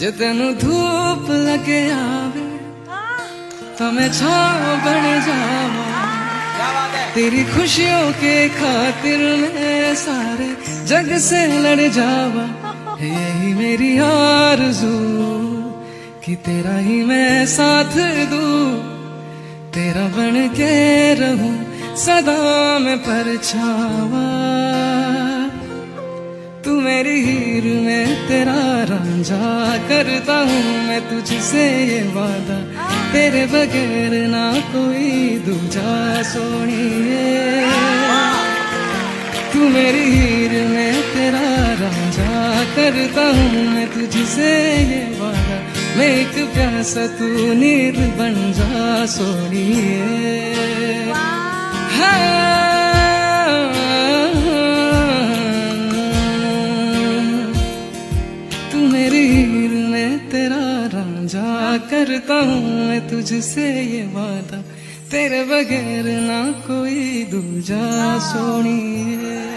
जे तेनू धूप लगे आवे तो मैं छाँव बन जावा। तेरी खुशियों के खातिर मैं सारे जग से लड़ जावा। यही मेरी आरज़ू कि तेरा ही मैं साथ दूं, तेरा बन के रहूं सदा मैं परछावा। तू मेरी हीर में तेरा रांझा, करता हूँ मैं तुझसे ये वादा, तेरे बगैर ना कोई दूजा सोनिए। तू मेरी हीर में तेरा रांझा, करता हूँ मैं तुझसे ये वादा, मैं एक प्यासा तू नीर बन जा सोनिए। तू मेरी हीर में तेरा रांझा, करता हूँ मैं तुझसे ये वादा, तेरे बगैर ना कोई दूजा सोनिए।